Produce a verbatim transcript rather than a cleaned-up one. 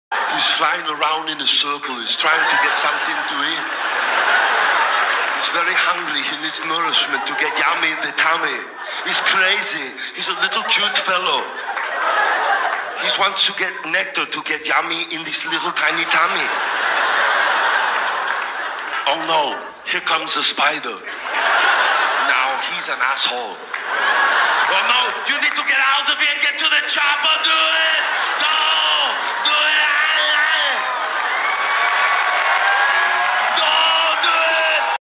He's flying around in a circle. He's trying to get something to eat. He's very hungry. He needs nourishment to get yummy in the tummy. He's crazy. He's a little cute fellow. He wants to get nectar to get yummy in this little tiny tummy. Oh no, here comes a spider. Now he's an asshole. Oh no, you need to get out of it.